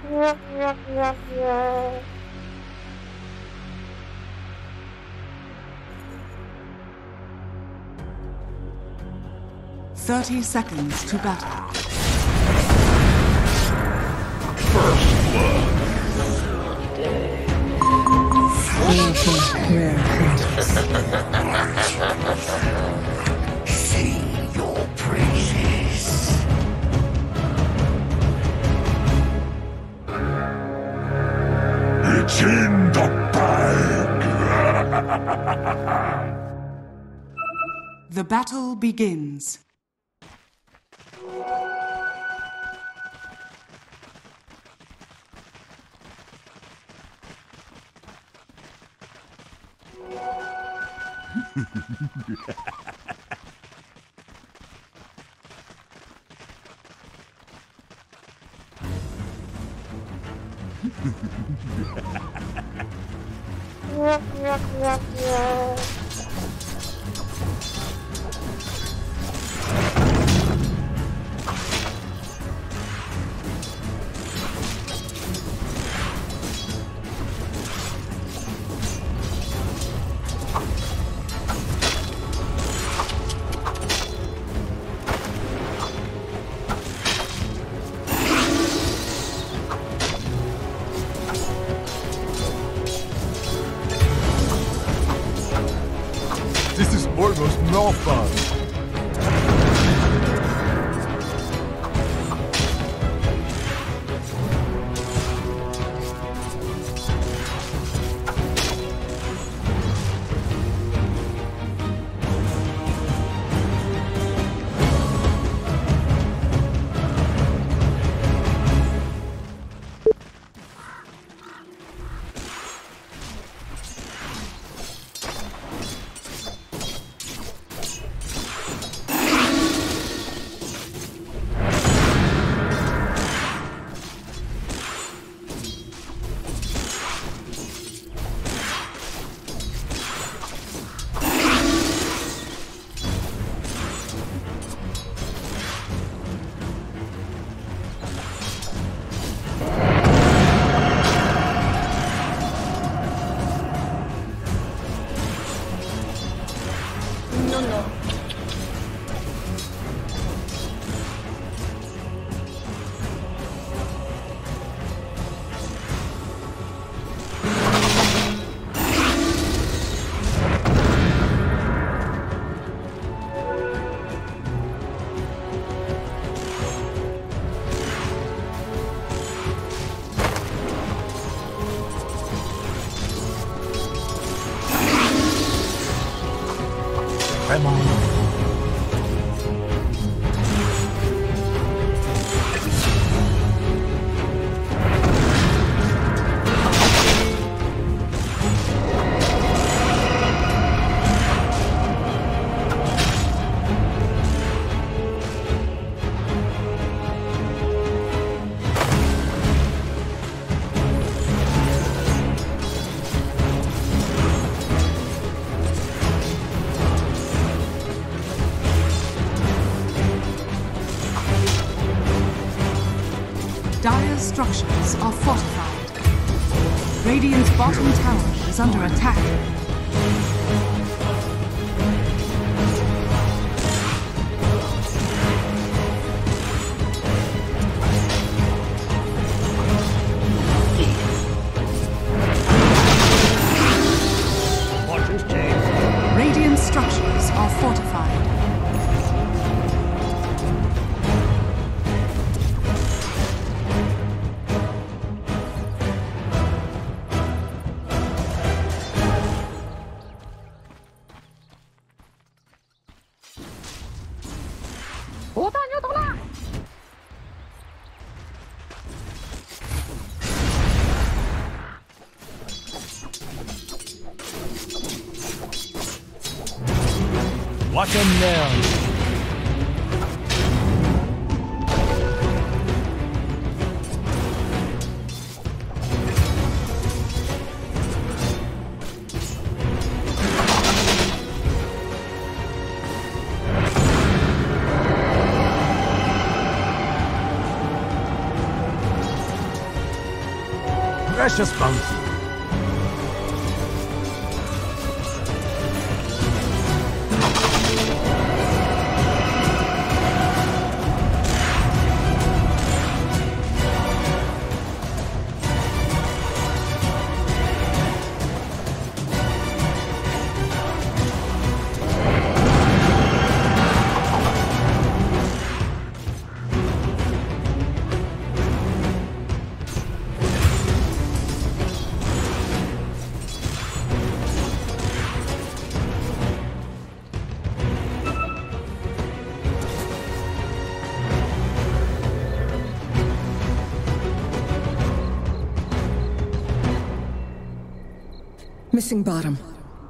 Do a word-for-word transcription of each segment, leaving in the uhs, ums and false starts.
Thirty seconds to battle. First blood. Sing your praises. It's in the bag. The battle begins. This is almost more fun. Come on. Dire's structures are fortified. Radiant's bottom tower is under attack. Radiant structures are fortified. Watch him now. Precious bounty. Missing bottom.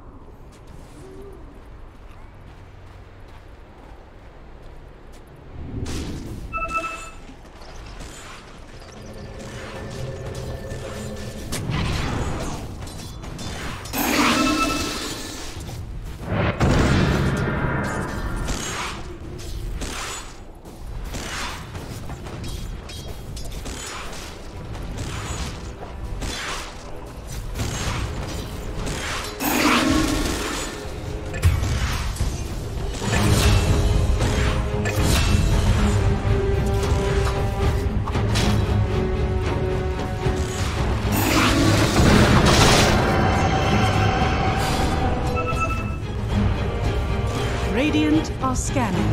Radiant are scanning.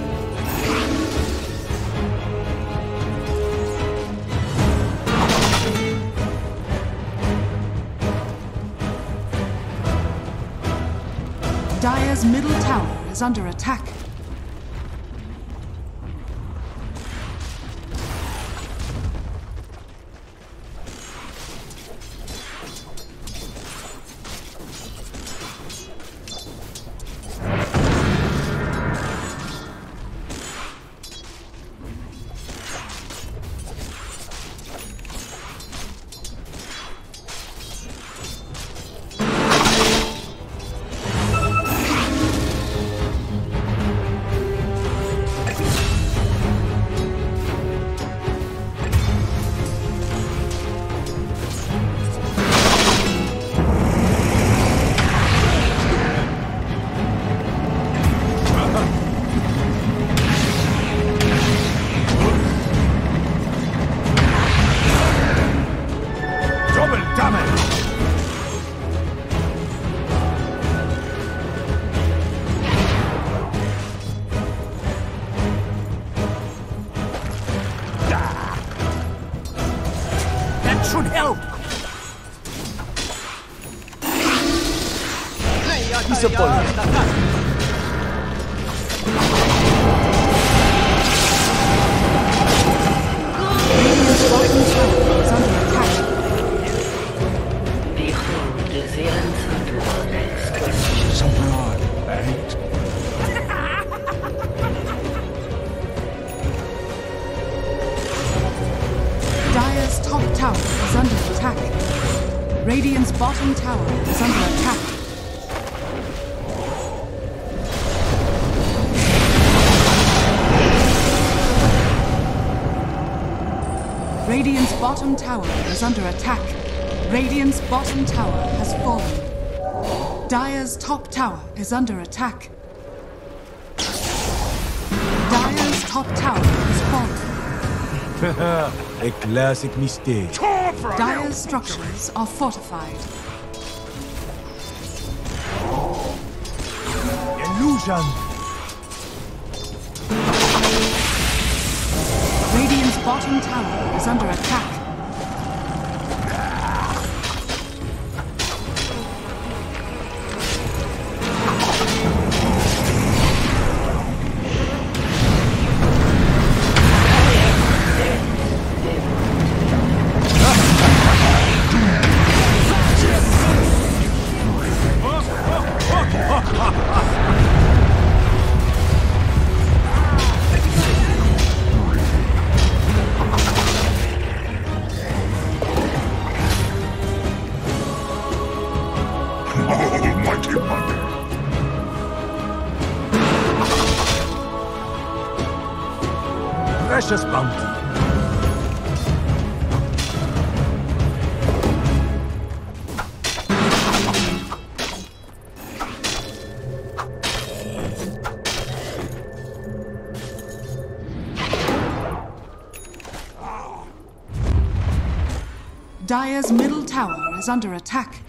Dire's middle tower is under attack. Should help. Disappointed. Behold the answer to our next question. Some blood, right? Dire's top tower is under attack. Radiant's bottom tower is under attack. Radiant's bottom tower is under attack. Radiant's bottom tower has fallen. Dire's top tower is under attack. Dire's top tower is fallen. A classic mistake. Dire's structures are fortified. Illusion. Radiant's bottom tower is under attack. Almighty Mother. Precious bounty. Dire's middle tower is under attack.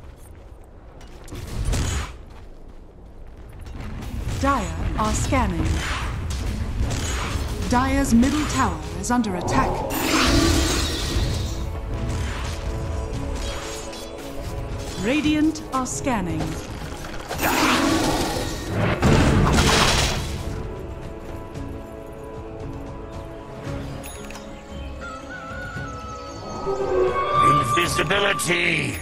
Dire are scanning. Dire's middle tower is under attack. Radiant are scanning. Invisibility!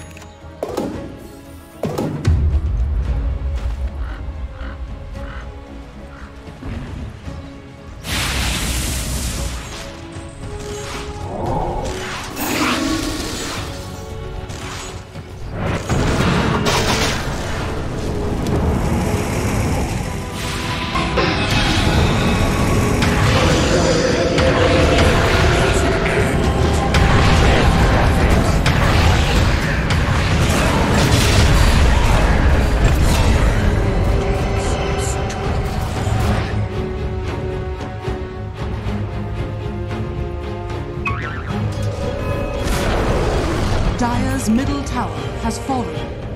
Dire's middle tower has fallen.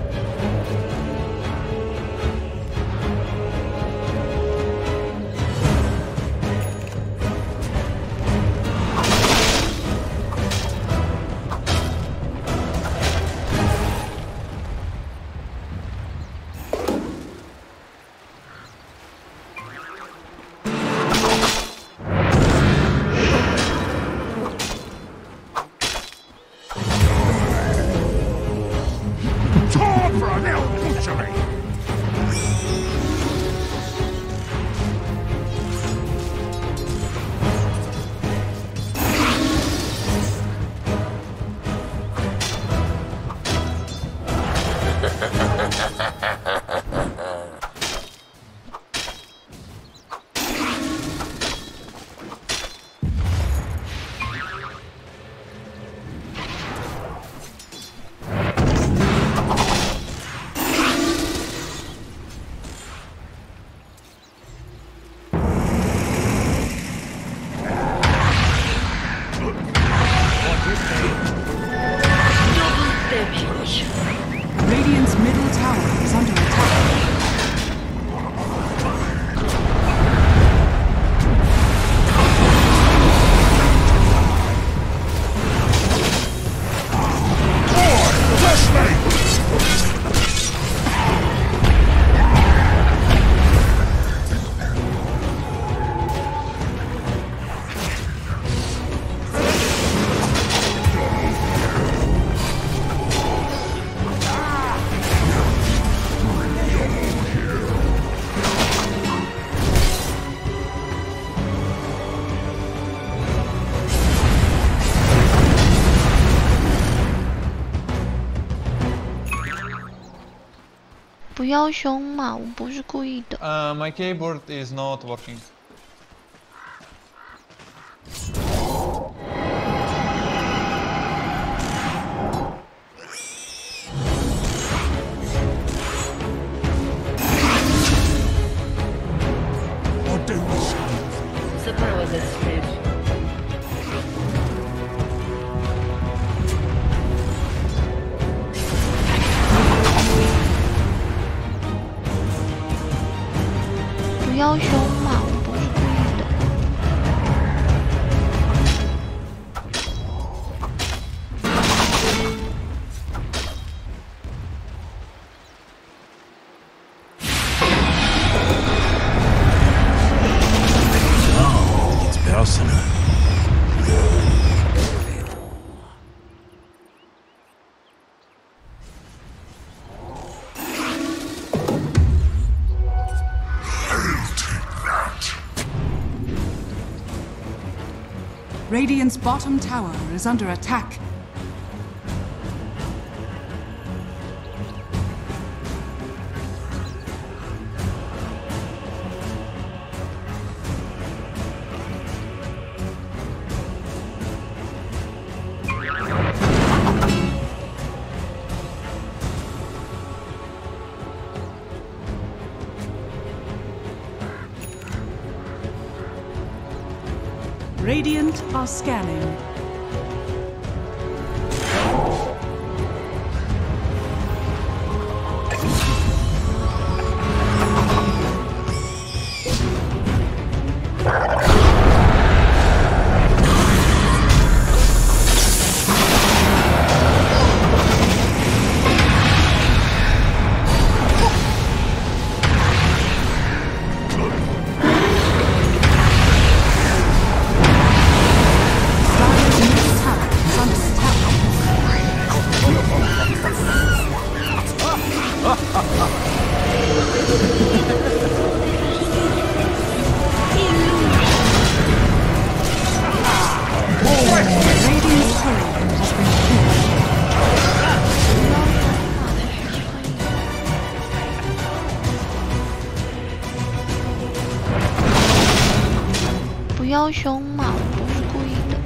Radiant's middle tower is under attack. 不要凶嘛，我不是故意的。 Uh, my keyboard is not working. What do we say? Super was a slave. 不要凶嘛，我不是故意的。 Now it's personal. Radiant's bottom tower is under attack. Radiant are scanning. Radiant's turret has been killed. 不要凶嘛，我不是故意的。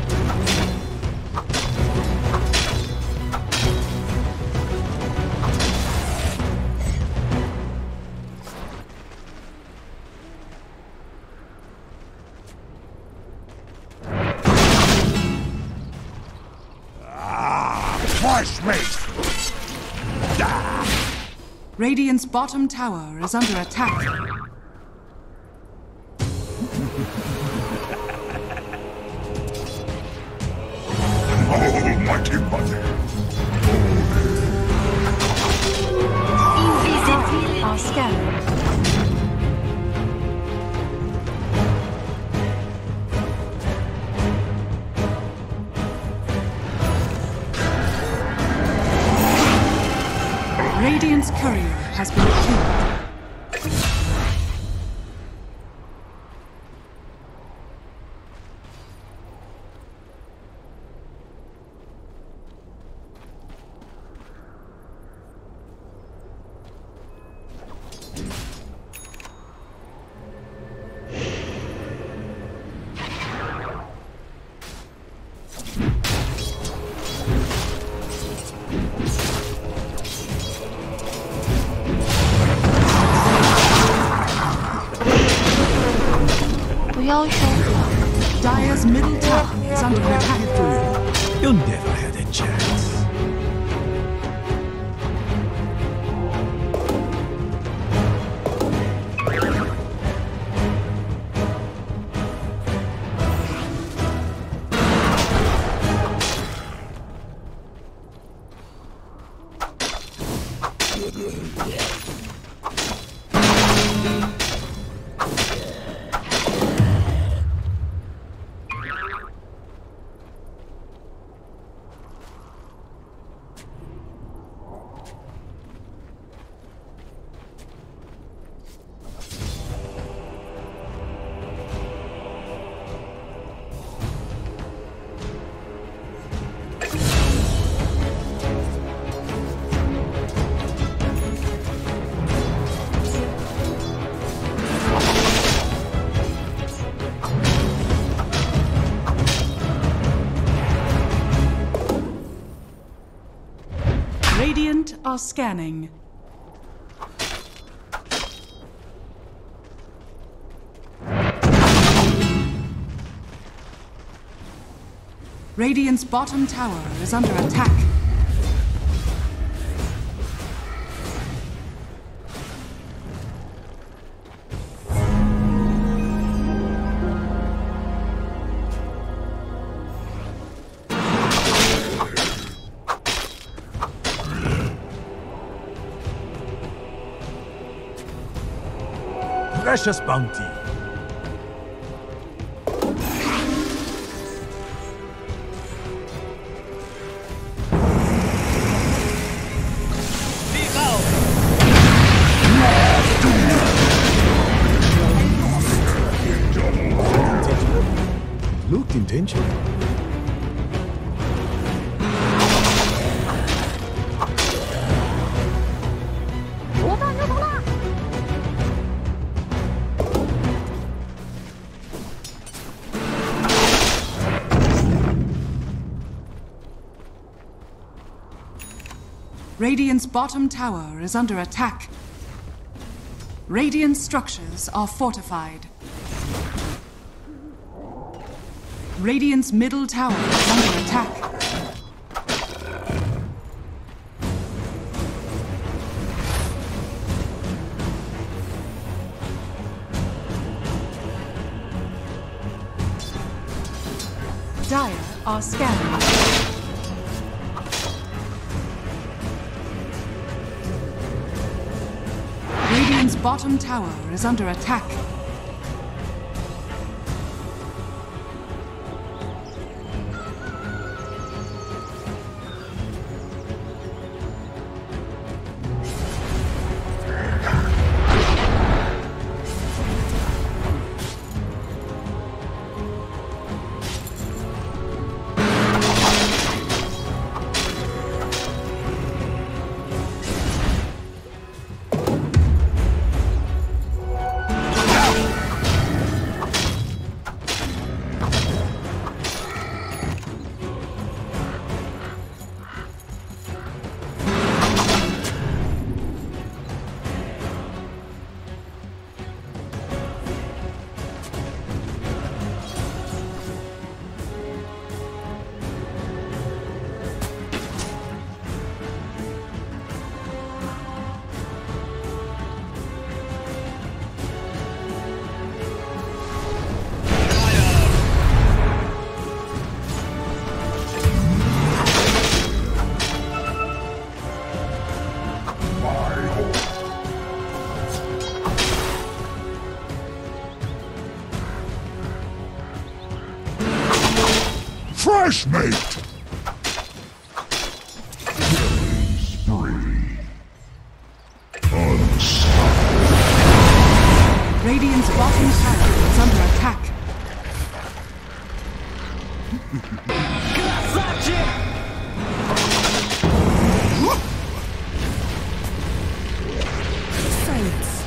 Radiant's bottom tower is under attack. Almighty Mother. Are scanning. Radiant's courier has been killed. Dire's middle tower is under attack. You never had a chance. Radiant are scanning. Radiant's bottom tower is under attack. Precious bounty. Looked intentional. Radiant's bottom tower is under attack. Radiant structures are fortified. Radiant's middle tower is under attack. Dire are scanning. Radiant's bottom tower is under attack. Messmate! Killing spree. Unstoppable. Radiant's bottom tower is under attack. Silence.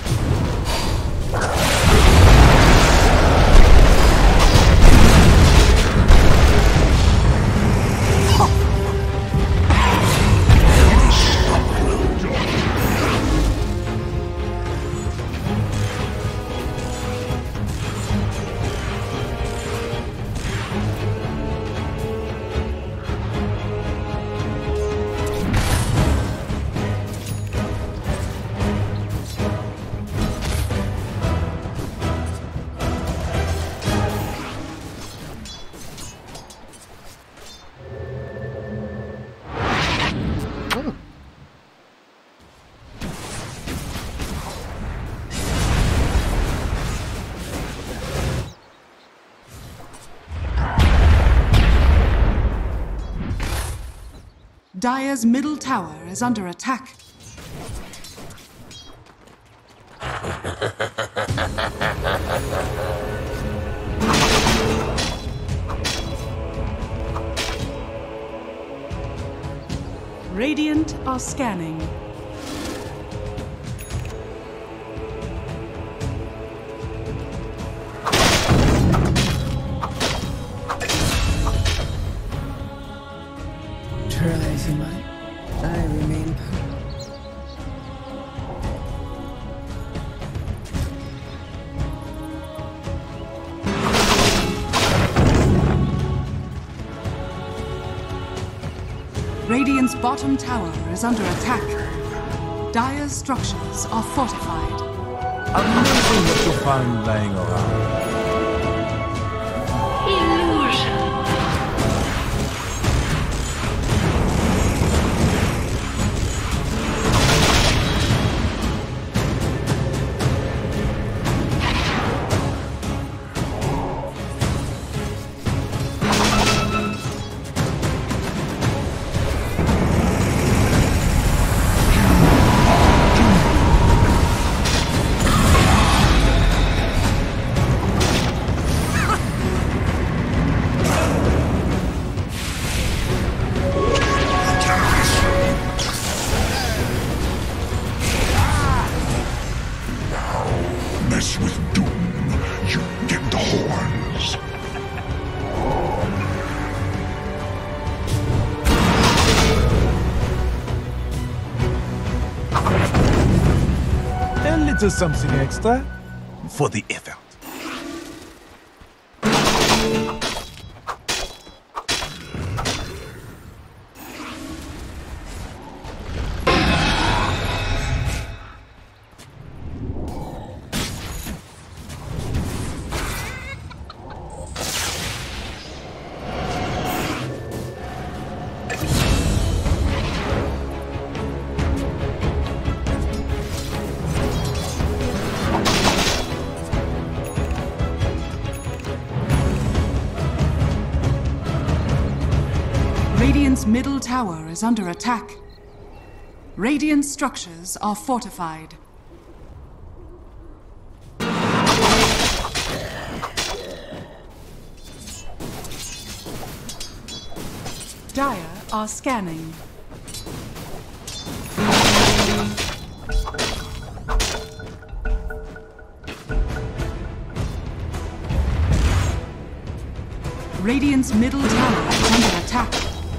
Dire's middle tower is under attack. Radiant are scanning. Try as you might, I remain powerless. Radiant's bottom tower is under attack. Dire's structures are fortified. Amazing what you find laying around. Illusion. Mess with Doom, you get the horns. A little something extra for the effort. Radiant's middle tower is under attack. Radiant structures are fortified. Dire are scanning. Radiant's middle tower is under attack.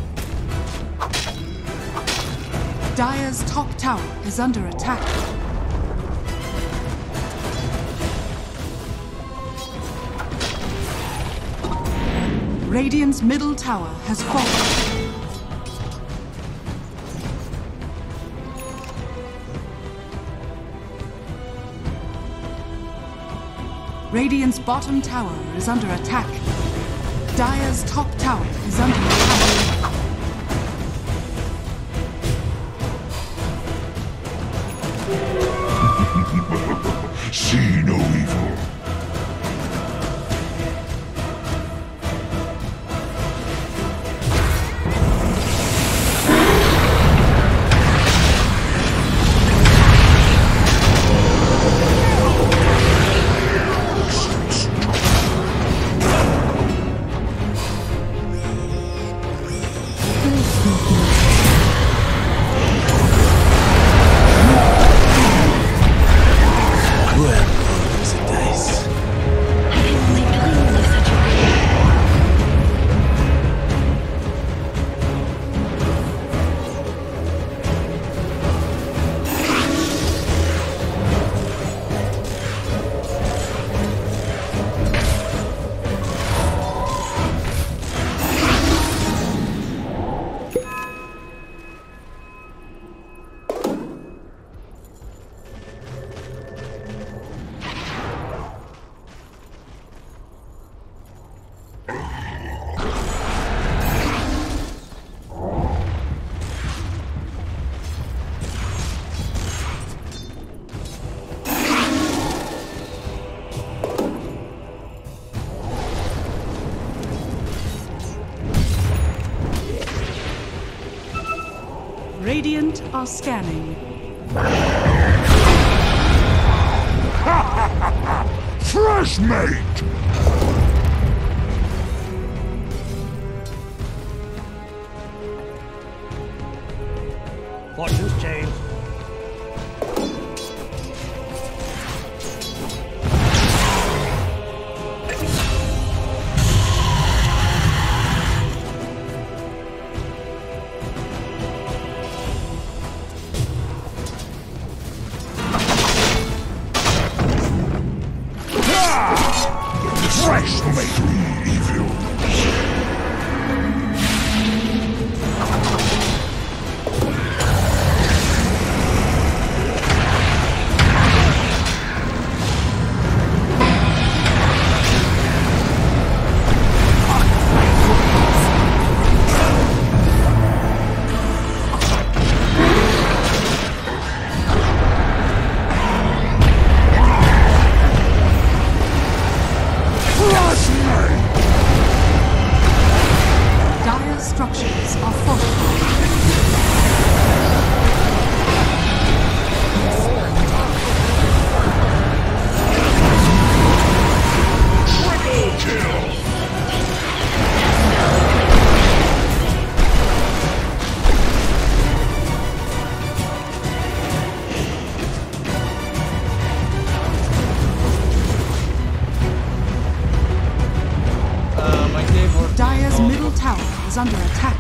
Dire's top tower is under attack. Radiant's middle tower has fallen. Radiant's bottom tower is under attack. Dire's top tower is under attack. See no evil. Radiant are scanning. Fresh mate! Fortune's changed. Fresh mate! Evil. Dire structures are fortified. Triple kill! Uh, my keyboard. Dire's is not middle tower is under attack.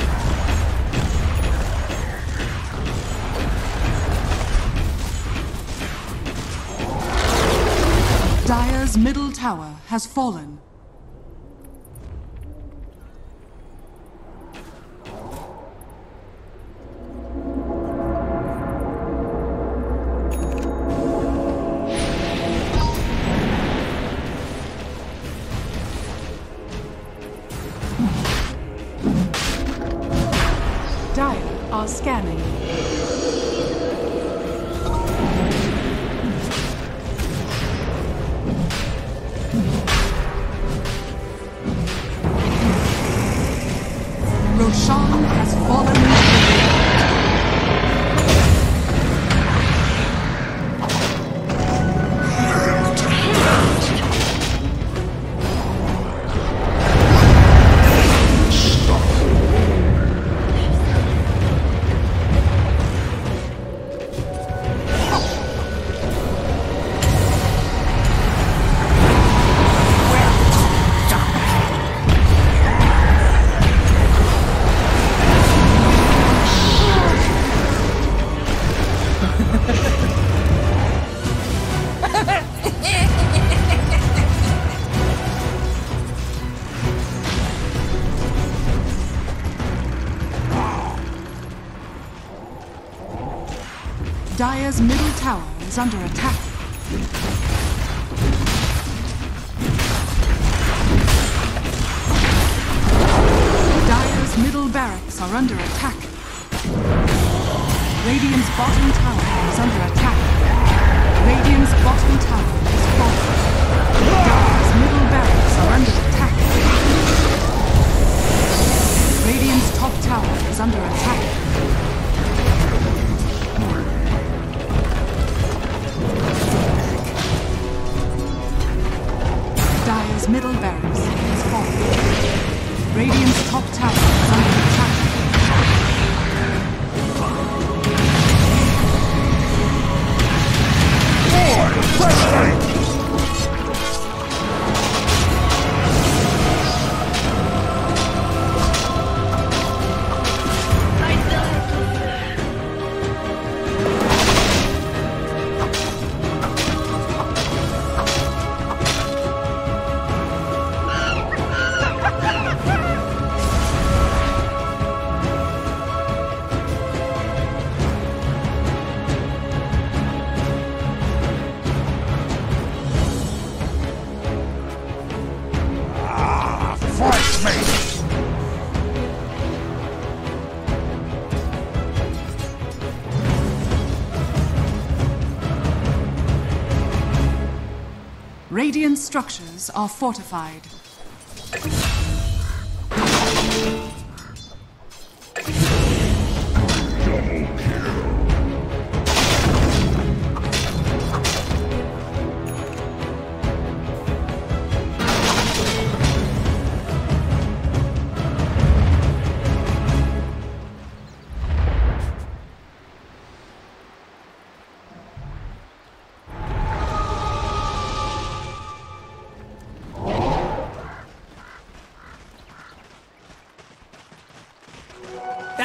Dire's middle tower has fallen. Dire are scanning. Roshan has fallen. Dire's middle tower is under attack. Dire's middle barracks are under attack. Radiant's bottom tower is under attack. Radiant's bottom tower is falling. Dire's middle barracks are under attack. Radiant's top tower is under attack. Dire's middle barracks is falling. Radiant's top tower is under attack. Boy, fresh mate! Fresh mate! Radiant structures are fortified. Double kill.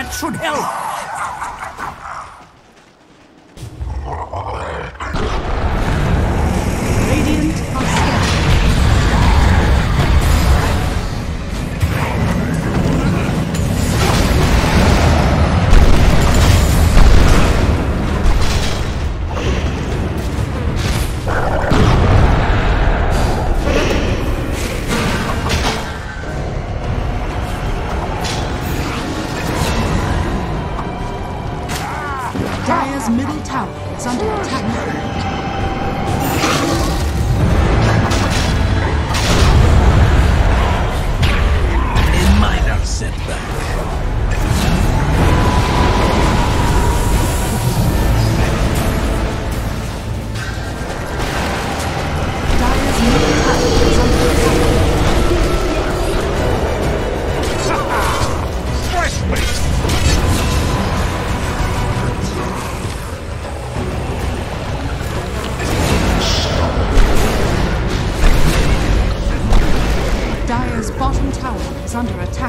That should help! Radiant are scared. Dire's middle tower is under attack. A minor setback. Dire's middle tower is under attack. Fresh meat! Dire's bottom tower is under attack.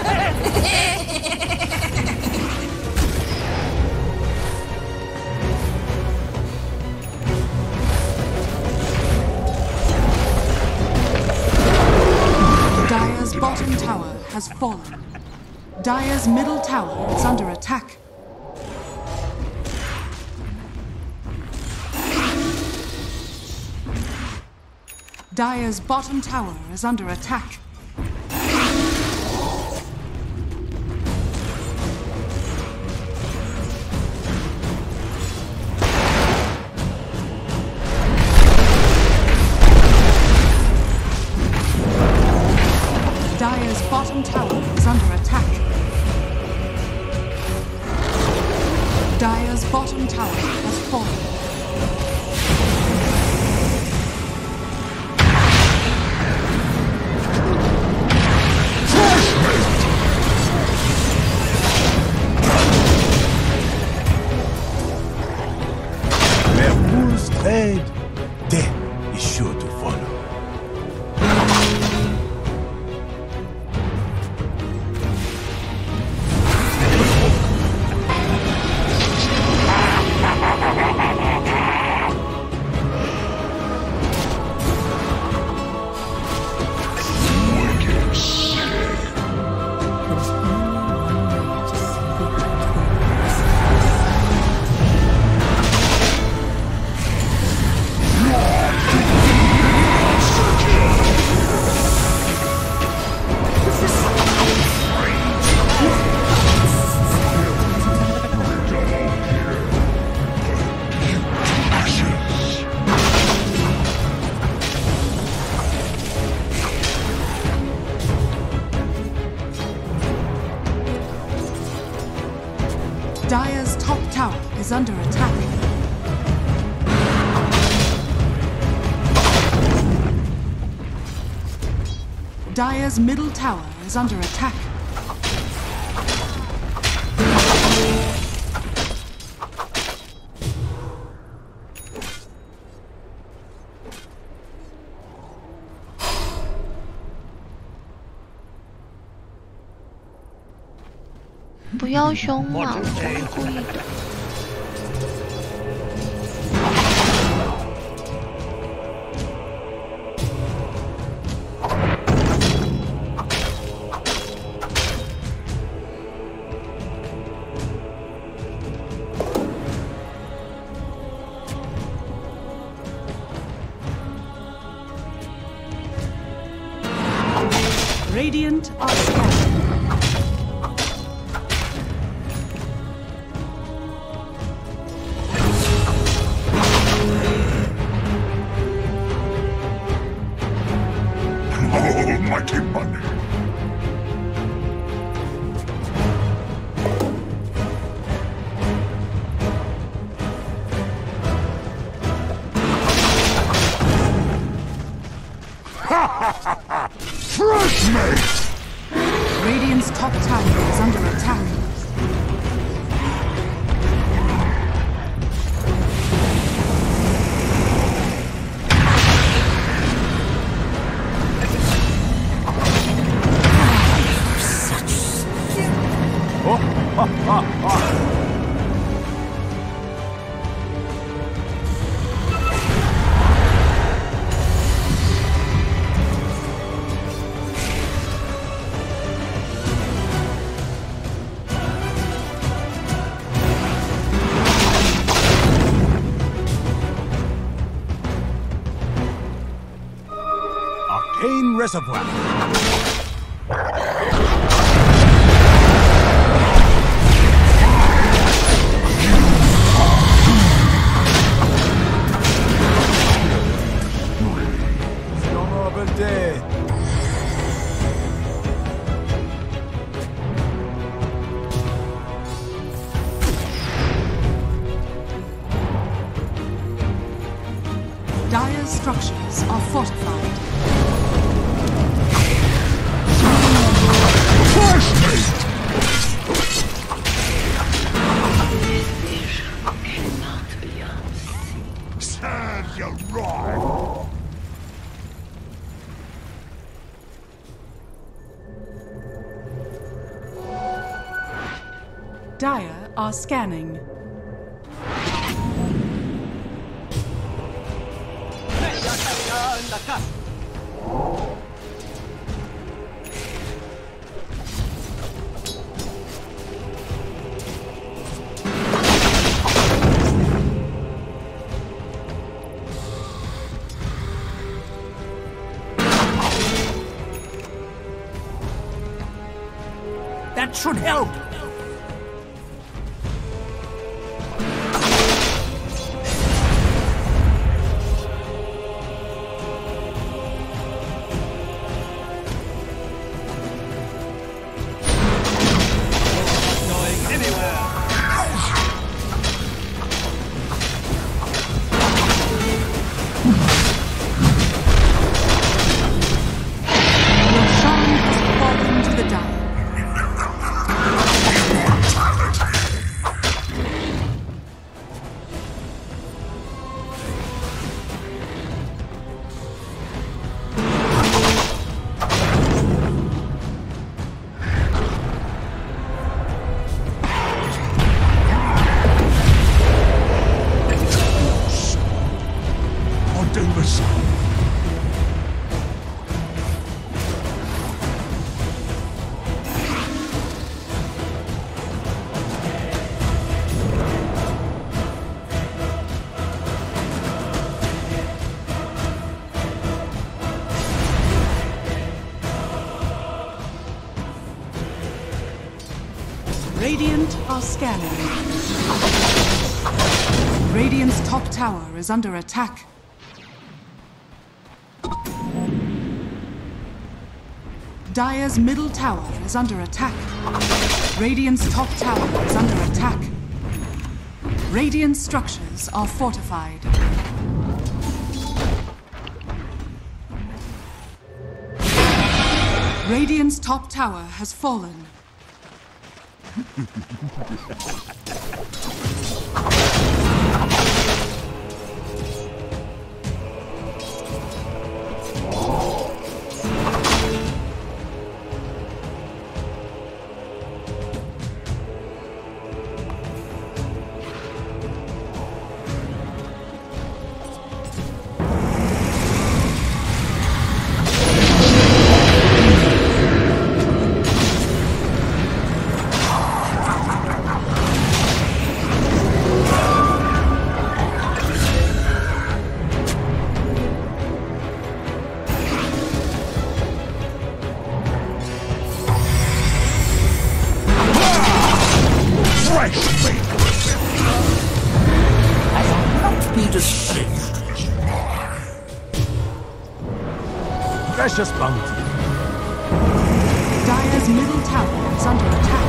Dire's bottom tower has fallen. Dire's middle tower is under attack. Dire's bottom tower is under attack. Dire's bottom tower is under attack. Dire's bottom tower has fallen. Where wolves tread, death is sure to follow. There's only one way to see the end. Dire's top tower is under attack. Dire's middle tower is under attack. "不要凶嘛，我是故意的。 Radiant are scared. Almighty money. Fresh mate! Radiant's top tower is under attack. reservoir. Honorable day. Dire's structures are fortified. His vision cannot be unseen. Serve you right. Dire are scanning. That should help. Roshan has fallen to the Dire. I'll do the same. Radiant are scanning. Radiant's top tower is under attack. Dire's middle tower is under attack. Radiant's top tower is under attack. Radiant structures are fortified. Radiant's top tower has fallen. Precious bounty. Dire's middle tower is under attack.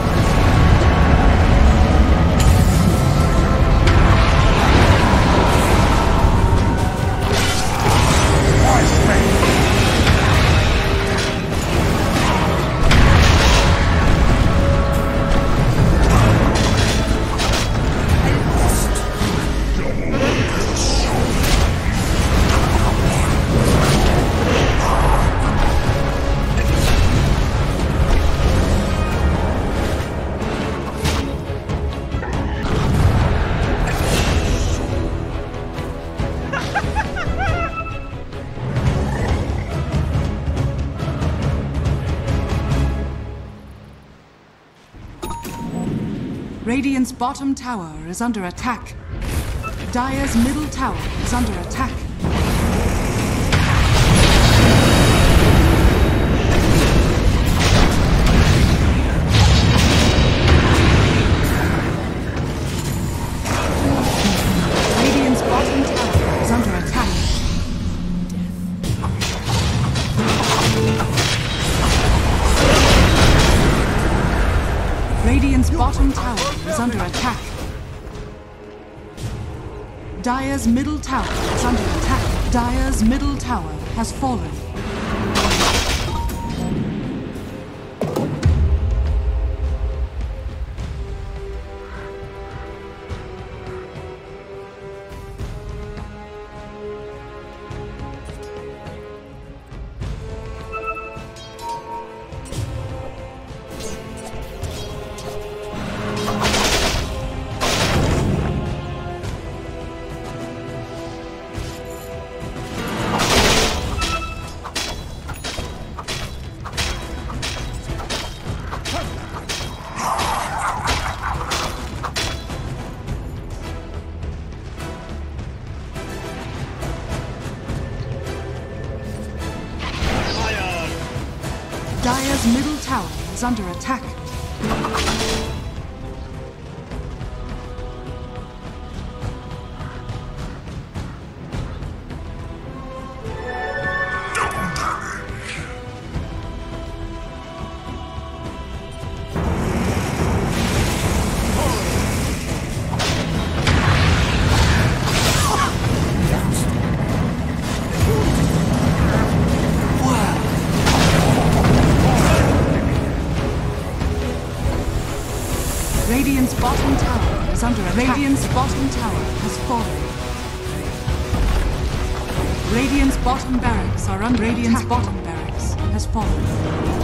Radiant's bottom tower is under attack. Dire's middle tower is under attack. Dire's middle tower is under attack. Dire's middle tower has fallen. Dire's middle tower is under attack. Radiant's bottom tower is under attack. Radiant's bottom tower has fallen. Radiant's bottom barracks are under Radiant's attack. Bottom barracks has fallen.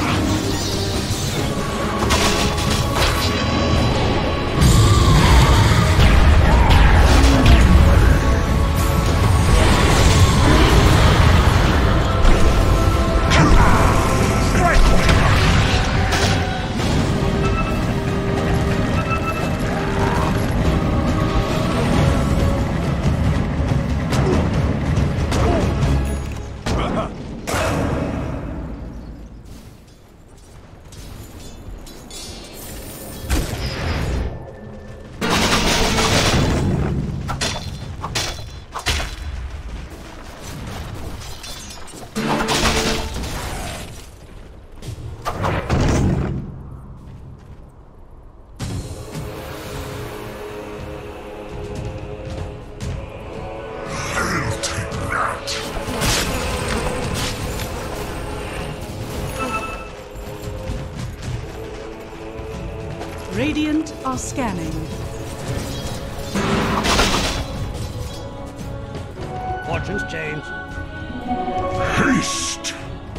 Radiant are scanning. Fortune's changed. Haste!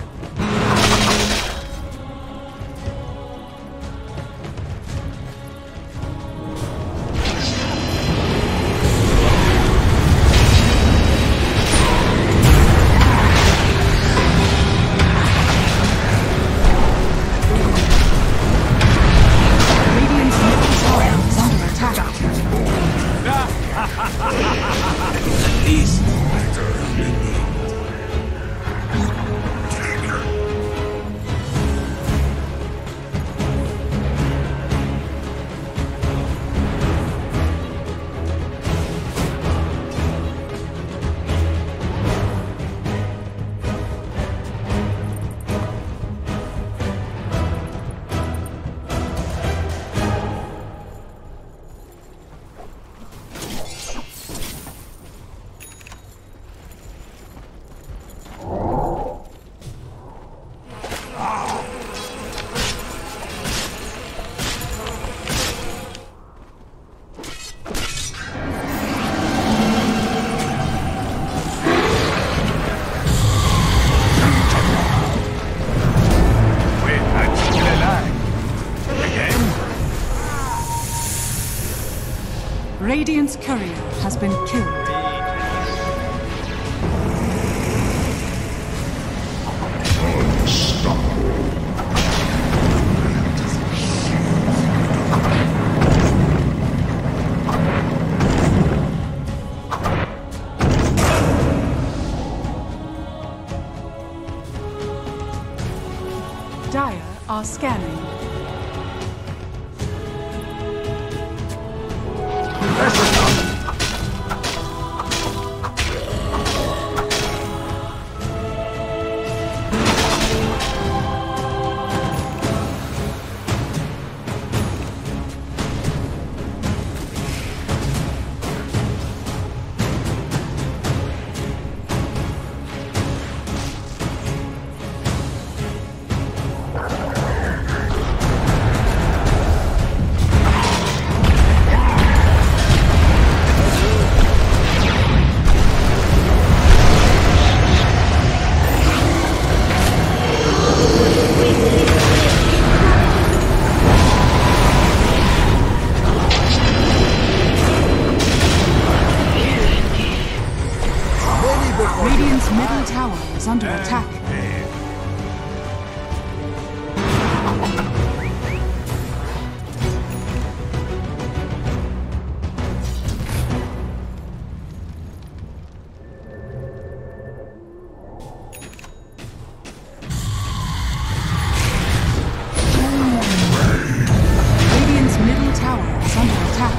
Radiant's courier has been killed. Dire are scanning. tower is under attack. Radiant's middle tower is under attack.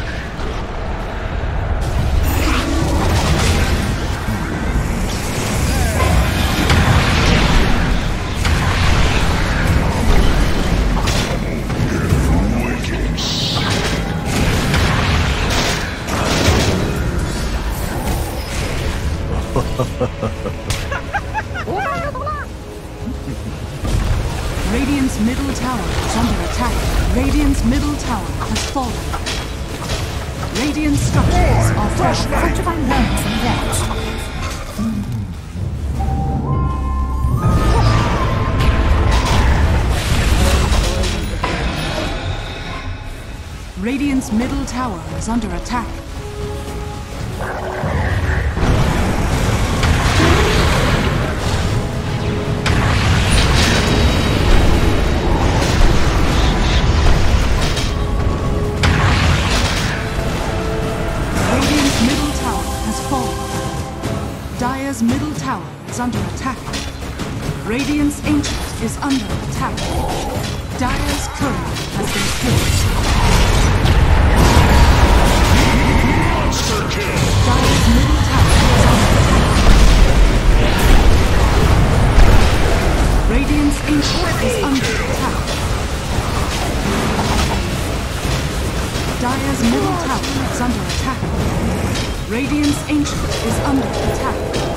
Radiant's middle tower is under attack. Radiant's middle tower has fallen. Radiant structures are fortified. Radiant's middle tower is under attack. Radiant's middle tower has fallen. Dire's middle tower is under attack. Radiant's ancient is under attack. Dire's courier has been killed. Dire's middle tower is under attack. Radiant's ancient is under attack. Dire's middle tower is under attack. Radiant's ancient is under attack.